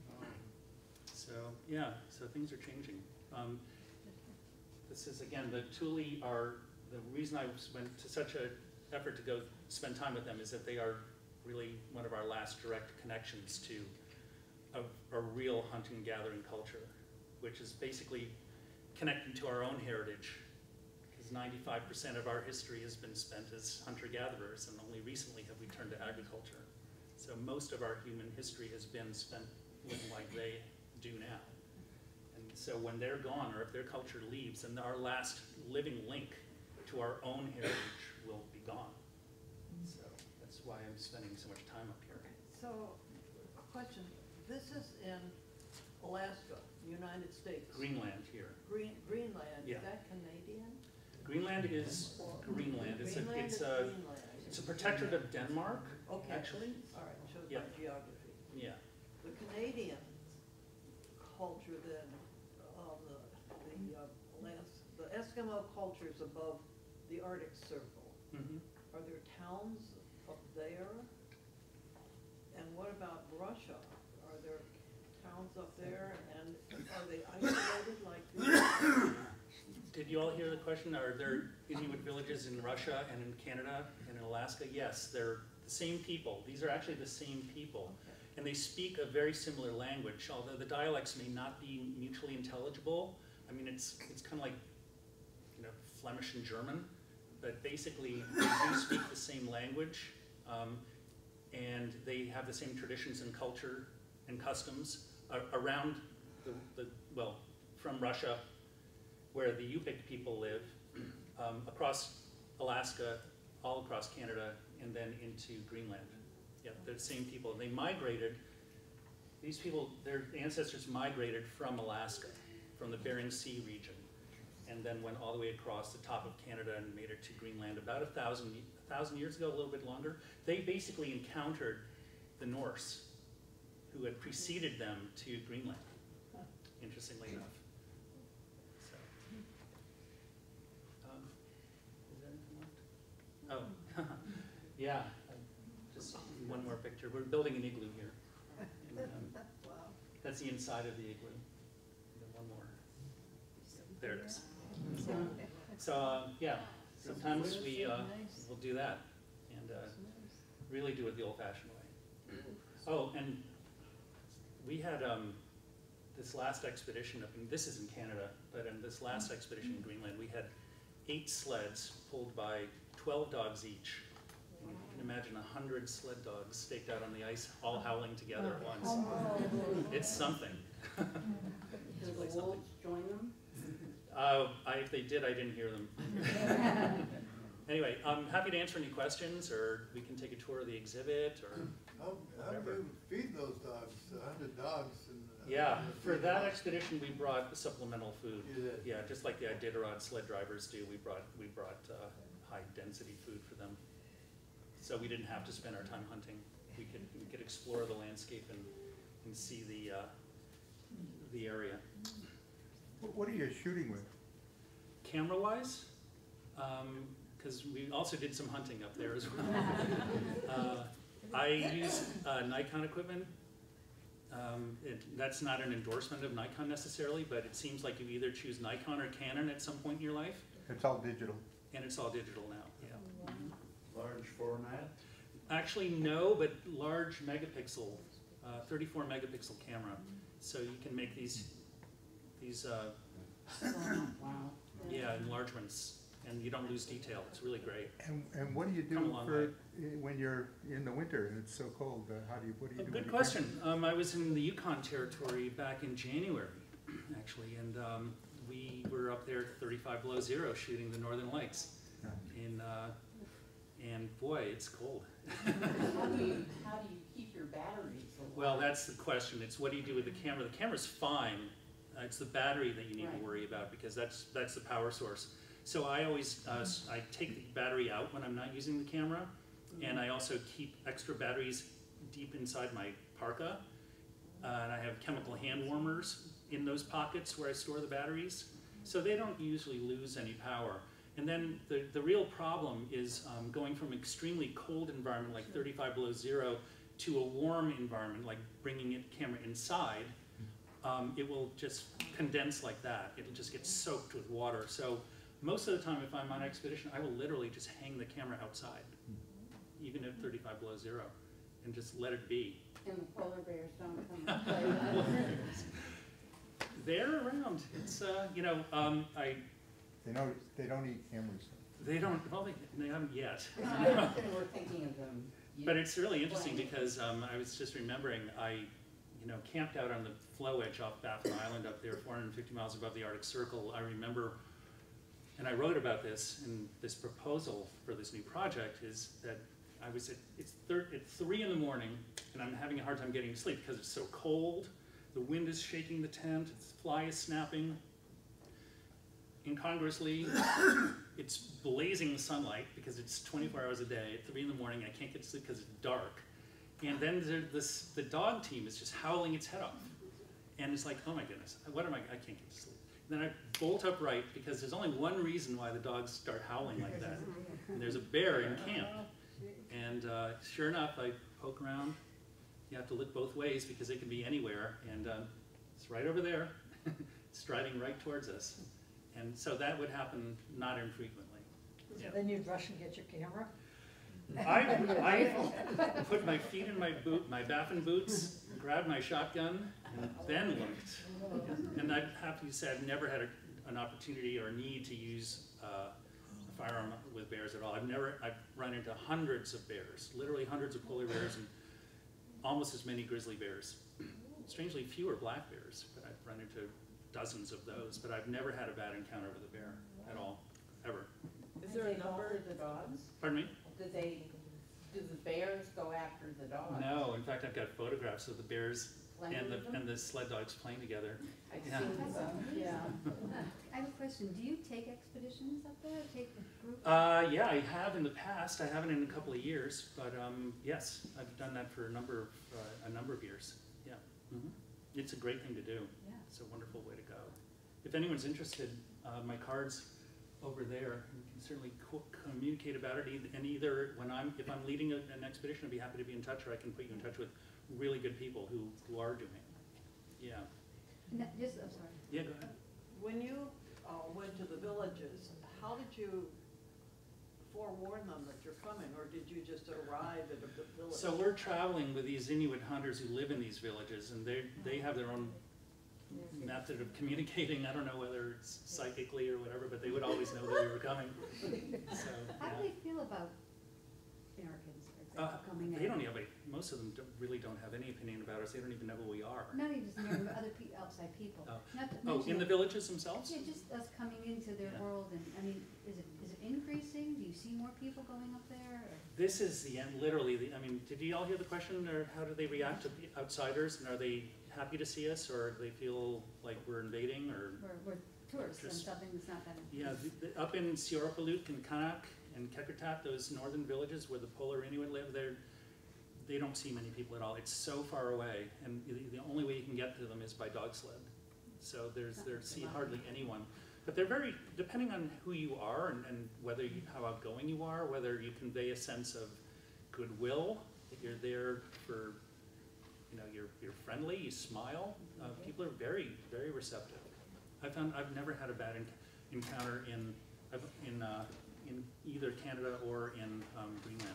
So, yeah, so things are changing. Um, this is, again, the Thule are, the reason I went to such an effort to go spend time with them is that they are really one of our last direct connections to a, a real hunting and gathering culture, which is basically connecting to our own heritage, because ninety-five percent of our history has been spent as hunter-gatherers, and only recently have we turned to agriculture. So most of our human history has been spent living like they do now. And so when they're gone, or if their culture leaves, then our last living link to our own heritage will be gone. So that's why I'm spending so much time up here. So, a question, this is in Alaska, United States. Greenland here. Green, Greenland, Yeah. is that Canadian? Greenland is Greenland. It's a, Greenland it's is a, Greenland. it's a protectorate of Denmark, Okay. actually. All right, shows Yeah. my geography. Yeah. The Canadian culture then, um, the, the, uh, Alas- the Eskimo culture is above the Arctic Circle. Mm-hmm. Are there towns up there? And what about Russia? Are there towns up there, and are they isolated like this? Did you all hear the question? Are there Inuit villages in Russia and in Canada and in Alaska? Yes, they're the same people. These are actually the same people. Okay. And they speak a very similar language, although the dialects may not be mutually intelligible. I mean, it's, it's kind of like, you know, Flemish and German, but basically they do speak the same language, um, and they have the same traditions and culture and customs uh, around the, the, well, from Russia, where the Yupik people live, um, across Alaska, all across Canada, and then into Greenland. Yep, they're the same people. They migrated, these people, their ancestors migrated from Alaska, from the Bering Sea region, and then went all the way across the top of Canada and made it to Greenland about a thousand, a thousand years ago, a little bit longer. They basically encountered the Norse, who had preceded them to Greenland, interestingly enough. So, um, is there anything left? Oh, yeah. Just one more picture. We're building an igloo here. And, um, Wow. that's the inside of the igloo. And then one more. There it is. So, uh, yeah, sometimes we uh, will do that and uh, really do it the old-fashioned way. Oh, and we had, um, this last expedition up in, this is in Canada, but in this last expedition in Greenland, we had eight sleds pulled by twelve dogs each. And you can imagine a hundred sled dogs staked out on the ice, all howling together at once. It's something. Do It's the really something. wolves join them? Uh, I, if they did, I didn't hear them. Anyway, I'm happy to answer any questions, or we can take a tour of the exhibit, or, How, how do Whatever. you feed those dogs, a hundred dogs and? uh, yeah, for feed that them? expedition, we brought supplemental food. You did? Yeah, just like the Iditarod sled drivers do, we brought, we brought, uh, high-density food for them. So we didn't have to spend our time hunting. We could, we could explore the landscape and, and see the, uh, the area. What what are you shooting with? Camera-wise, um, cause we also did some hunting up there as well. Uh, I use uh, Nikon equipment. Um, it, that's not an endorsement of Nikon necessarily, but it seems like you either choose Nikon or Canon at some point in your life, It's all digital. and it's all digital now, yeah. Large format? Actually, no, but large megapixel, uh, thirty-four megapixel camera. So you can make these, these, uh, Wow. yeah, enlargements, and you don't lose detail. It's really great. And, and what do you Come a do long for, eh, when you're in the winter and it's so cold? Uh, How do you, what do you A do? good with your question. Um, I was in the Yukon Territory back in January, actually, and um, we were up there at thirty-five below zero shooting the Northern Lights. Yeah. In, uh, and boy, it's cold. How do you, how do you keep your batteries alive? Well, that's the question. It's what do you do with the camera? The camera's fine. Uh, it's the battery that you need Right. to worry about, because that's that's the power source. So I always uh, s- I take the battery out when I'm not using the camera, and I also keep extra batteries deep inside my parka, uh, and I have chemical hand warmers in those pockets where I store the batteries, so they don't usually lose any power. And then the, the real problem is um, going from extremely cold environment like thirty-five below zero to a warm environment, like bringing it camera inside. Um, it will just condense like that. It'll just get soaked with water. So most of the time, if I'm on expedition, I will literally just hang the camera outside, even at thirty-five below zero, and just let it be. And the polar bears don't come and play with us. They're around. It's uh, you know, um, I They don't, they don't eat cameras. they don't well they, they haven't yet. And we're thinking of them. But it's really interesting because um, I was just remembering I, you know, camped out on the floe edge off Baffin Island up there, four hundred fifty miles above the Arctic Circle. I remember, and I wrote about this in this proposal for this new project, is that I was at, it's, thir it's three in the morning, and I'm having a hard time getting to sleep because it's so cold. The wind is shaking the tent, the fly is snapping. Incongruously, it's blazing sunlight because it's twenty-four hours a day. At three in the morning, I can't get to sleep because it's dark. And then there, this, the dog team is just howling its head off. And it's like, oh my goodness, what am I, I can't get to sleep. And then I bolt upright because there's only one reason why the dogs start howling like that. And there's a bear in camp. And uh, sure enough, I poke around. You have to look both ways because it can be anywhere. And uh, it's right over there. It's driving right towards us. And so that would happen not infrequently. So Yeah. then you'd rush and get your camera? I, I put my feet in my boot, my Baffin boots, grabbed my shotgun, and then looked. And I'm happy to say I've never had a, an opportunity or need to use uh, a firearm with bears at all. I've never, I've run into hundreds of bears, literally hundreds of polar bears, and almost as many grizzly bears. Strangely fewer black bears, but I've run into dozens of those. But I've never had a bad encounter with a bear at all, ever. Is there a Do they go number? after the dogs? Pardon me? Do they, do the bears go after the dogs? No, in fact, I've got photographs of the bears Playing and the, with them? and the sled dogs playing together. I've Yeah. seen some, yeah. I have a question, do you take expeditions up there, take a group? Uh, yeah, I have in the past. I haven't in a couple of years, but um, yes, I've done that for a number of uh, a number of years. Yeah, hmm it's a great thing to do. Yeah. It's a wonderful way to go. If anyone's interested, uh, my card's over there. You can certainly co communicate about it. e- And either when I'm, if I'm leading a, an expedition, I'd be happy to be in touch, or I can put you in touch with really good people who who are doing it. Yeah. No, just, I'm sorry. Yeah. Go ahead. When you uh, went to the villages, how did you forewarn them that you're coming, or did you just arrive at a vi- village? So we're traveling with these Inuit hunters who live in these villages, and they, they have their own method of communicating. I don't know whether it's psychically or whatever, but they would always know that we were coming. So, How do yeah. they feel about Americans, for Uh, example, coming in? They don't have a, most of them don't, really don't have any opinion about us. They don't even know who we are. Not even just near other pe- outside people. Oh. Not to Oh, mention in the that- villages themselves? Yeah, just us coming into their Yeah. world, and, I mean, is it, is it increasing? Do you see more people going up there, or? This is the end, literally, the, I mean, did you all hear the question, or how do they react to the outsiders? And are they happy to see us, or do they feel like we're invading, or? We're, we're tourists and Just- something that's not that. Yeah, the, the, up in Siorapaluk and Kanak and Kekertat, those northern villages where the Polar Inuit live, they're, they don't see many people at all. It's so far away, and the, the only way you can get to them is by dog sled. So there's, there's see hardly anyone. But they're very, depending on who you are and, and whether you, how outgoing you are, whether you convey a sense of goodwill, that you're there for, you know, you're, you're friendly, you smile, uh, people are very, very receptive. I found, I've never had a bad en- encounter in, I've- in, uh, in either Canada or in um, Greenland.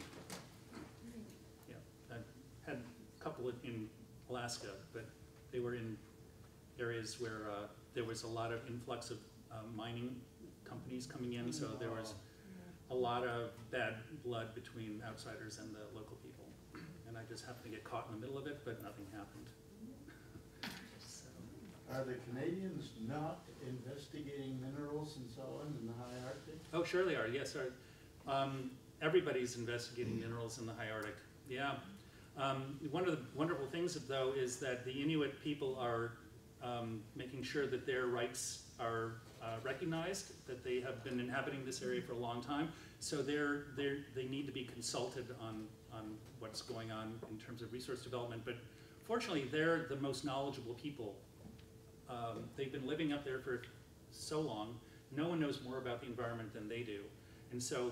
Yeah, I've had a couple in Alaska, but they were in areas where uh, there was a lot of influx of uh, mining companies coming in, so there was a lot of bad blood between outsiders and the local people. And I just happened to get caught in the middle of it, but nothing happened. So, Are the Canadians not investigating minerals and so on in the high Arctic? oh, sure they are, yes, sir. Um, everybody's investigating minerals in the high Arctic, yeah. Um, one of the wonderful things, though, is that the Inuit people are um, making sure that their rights are uh, recognized, that they have been inhabiting this area for a long time. So they're, they're, they need to be consulted on, on what's going on in terms of resource development. But fortunately, they're the most knowledgeable people. Um, they've been living up there for so long. No one knows more about the environment than they do. And so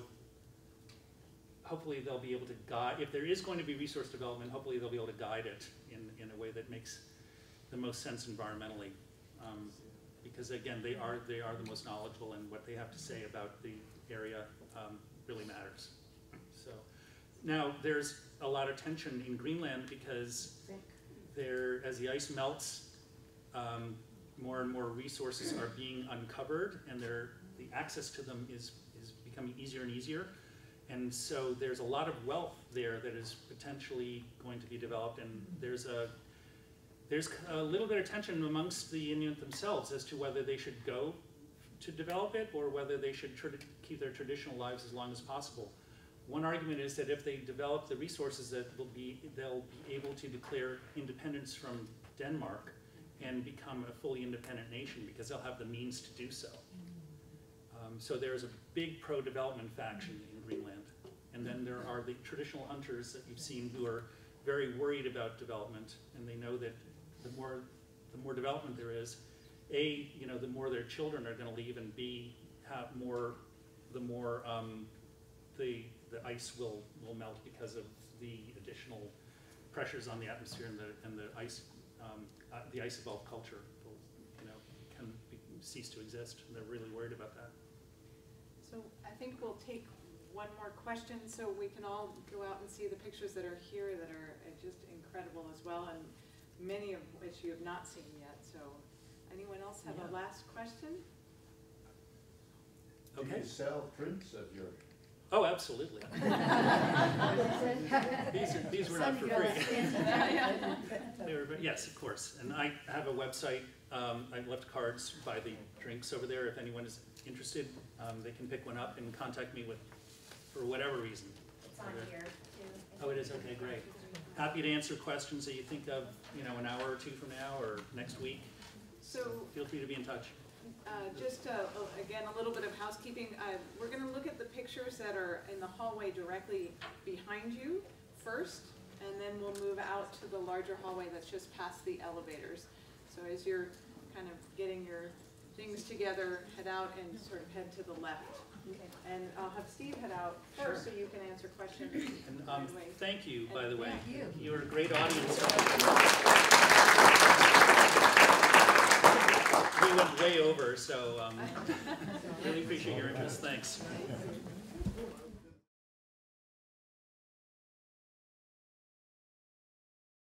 hopefully they'll be able to guide, if there is going to be resource development, hopefully they'll be able to guide it in, in a way that makes the most sense environmentally. Um, because again, they are, they are the most knowledgeable, and what they have to say about the area um, really matters. So now there's a lot of tension in Greenland because there, as the ice melts, um, more and more resources are being uncovered, and they're, the access to them is, is becoming easier and easier. And so there's a lot of wealth there that is potentially going to be developed, and there's a there's a little bit of tension amongst the Inuit themselves as to whether they should go to develop it or whether they should try to keep their traditional lives as long as possible. One argument is that if they develop the resources, that will be they'll be able to declare independence from Denmark and become a fully independent nation because they'll have the means to do so. Um, so there's a big pro-development faction in Greenland. And then there are the traditional hunters that you've seen who are very worried about development, and they know that the more, the more development there is, A, you know, the more their children are going to leave, and B, have more, the more um, the, the ice will, will melt because of the additional pressures on the atmosphere, and the, and the ice, um, uh, the ice evolved culture will, you know, can be, cease to exist. And they're really worried about that. So I think we'll take one more question so we can all go out and see the pictures that are here that are uh, just incredible as well, and many of which you have not seen yet. So anyone else have Yeah. a last question? Okay. Do you sell prints of your? Oh, absolutely. these, are, these were not for free. They were, but yes, of course. And I have a website. Um, I left cards by the drinks over there. If anyone is interested, um, they can pick one up and contact me with, for whatever reason. It's on here, too. Oh, it is? Okay, great. Happy to answer questions that you think of, you know, an hour or two from now or next week. So Feel free to be in touch. uh, just uh, uh, again, a little bit of housekeeping. Uh, we're going to look at the pictures that are in the hallway directly behind you first, and then we'll move out to the larger hallway that's just past the elevators. So as you're kind of getting your things together, head out and sort of head to the left. And I'll have Steve head out first so you can answer questions And um, right away. thank you, by the way. Thank you. You were a great audience. We went way over, so um, really appreciate your interest. Thanks.